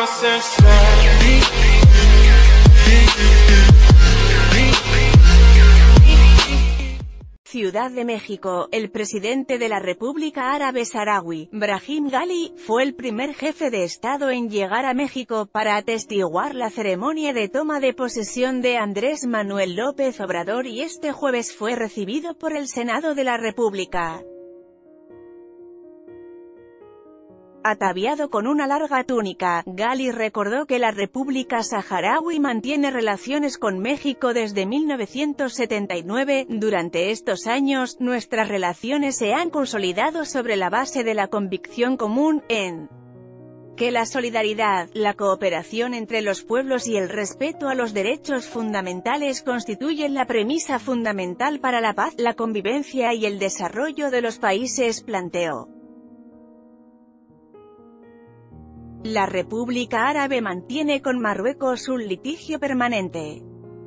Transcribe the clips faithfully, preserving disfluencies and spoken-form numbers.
Ciudad de México. El presidente de la República Árabe Saharaui, Brahim Ghali, fue el primer jefe de Estado en llegar a México para atestiguar la ceremonia de toma de posesión de Andrés Manuel López Obrador y este jueves fue recibido por el Senado de la República. Ataviado con una larga túnica, Ghali recordó que la República Saharaui mantiene relaciones con México desde mil novecientos setenta y nueve. Durante estos años, nuestras relaciones se han consolidado sobre la base de la convicción común, en que la solidaridad, la cooperación entre los pueblos y el respeto a los derechos fundamentales constituyen la premisa fundamental para la paz, la convivencia y el desarrollo de los países, planteó. La República Árabe mantiene con Marruecos un litigio permanente.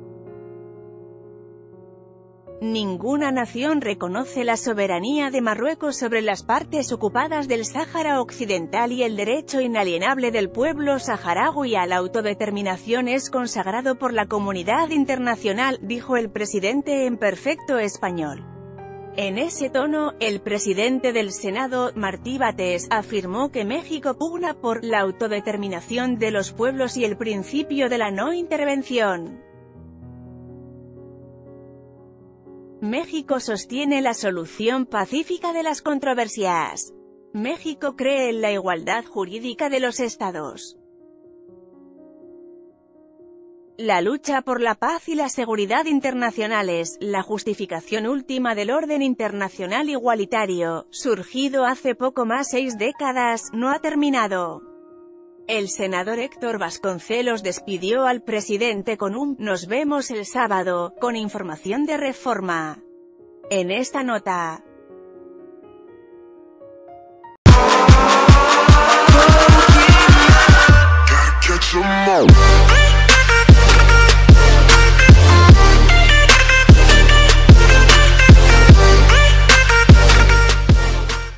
Ninguna nación reconoce la soberanía de Marruecos sobre las partes ocupadas del Sáhara Occidental y el derecho inalienable del pueblo saharaui a la autodeterminación es consagrado por la comunidad internacional, dijo el presidente en perfecto español. En ese tono, el presidente del Senado, Martí Batés, afirmó que México pugna por la autodeterminación de los pueblos y el principio de la no intervención. México sostiene la solución pacífica de las controversias. México cree en la igualdad jurídica de los estados. La lucha por la paz y la seguridad internacionales, la justificación última del orden internacional igualitario, surgido hace poco más seis décadas, no ha terminado. El senador Héctor Vasconcelos despidió al presidente con un «Nos vemos el sábado», con información de Reforma. En esta nota,